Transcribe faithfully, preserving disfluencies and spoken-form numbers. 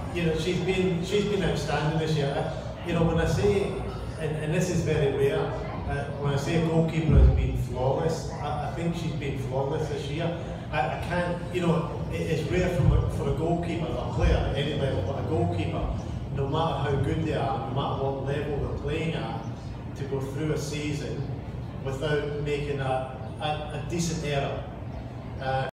you know, she's been she's been outstanding this year. You know, when I say, and, and this is very rare, uh, when I say a goalkeeper has been flawless, I, I think she's been flawless this year. I, I can't, you know, it, it's rare from a, for a goalkeeper, a player at any level, but a goalkeeper, no matter how good they are, no matter what level they're playing at, to go through a season without making a, a, a decent error. Uh,